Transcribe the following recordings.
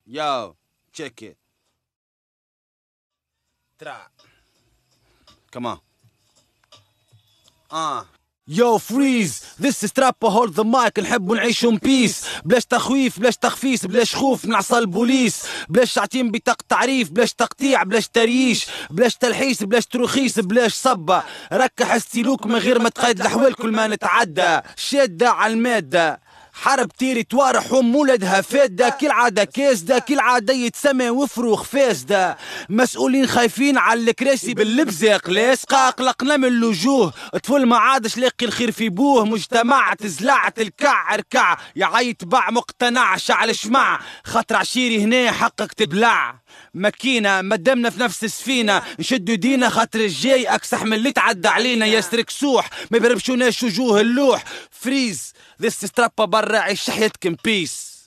Yo, check it. Tra. Come on. Yo freeze, this is trapper hold the mic. نحبوا نعيشوا بيس، بلاش تخويف بلاش تخفيس بلاش خوف من عصا البوليس، بلاش شعتين بطاقة تعريف بلاش تقطيع بلاش تريش بلاش تلحيس بلاش ترخيص بلاش صبة، ركح ستيلوك من غير ما تقيد الحوال كل ما نتعدى، شادة على المادة حرب تيري توارح ولدها فادة، كل عادة كاسدة كل عادة يتسمى وفروخ فاسدة، مسؤولين خايفين على الكراسي باللبزاق لاصقة، قلقنا من الوجوه طفل ما عادش لاقي الخير في بوه، مجتمع تزلعت الكع ركع يا عيتبع مقتنع شعل شمع، خاطر عشيري هنا حقك تبلع ماكينة مدامنا في نفس السفينة، نشدو دينا خاطر الجاي أكسح من اللي تعدى علينا، يسرك سوح ما بيربشوناش وجوه اللوح، فريز ذس سترابا برا عيش حياتكم بيس.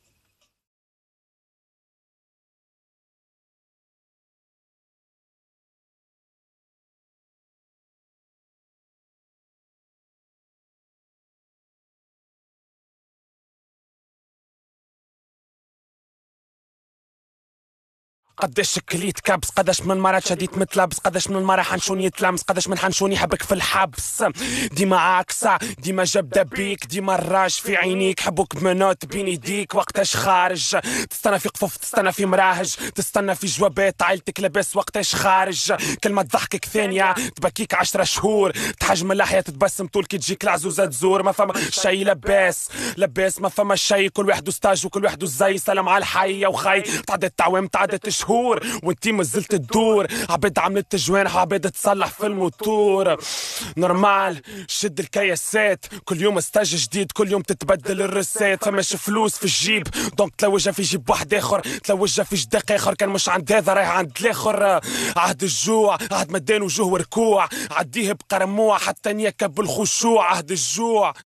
قداش كليت كبس، قداش من مرة شديت متلبس، قداش من مرة حنشون يتلمس، قداش من حنشون يحبك في الحبس، ديما عاكسة ديما جابدة بيك، ديما الراج في عينيك، حبوك بمنوت بين يديك وقتاش خارج، تستنى في قفوف تستنى في مراهج، تستنى في جوابات عيلتك لاباس وقتاش خارج، كلمة ضحكك ثانية تبكيك 10 شهور، تحجم اللحية تتبسم طول كي تجيك العزوزة تزور، ما فما شي لباس ما فما شي، كل واحد ستاج وكل واحد زي سلام على الحي وخي، تعدت تعوام تعدت شهور وانتي مازلت تدور، عباد عملت تجوانح وعباد تصلح في الموتور، نورمال شد الكياسات كل يوم ستاج جديد كل يوم تتبدل الرسات، فماش فلوس في الجيب دونك تلوجها في جيب واحد اخر، تلوجها في جداق اخر، كان مش عند هذا رايح عند الاخر، عهد الجوع عهد مدان وجوه وركوع، عديه بقرموع حتى نيكب الخشوع، عهد الجوع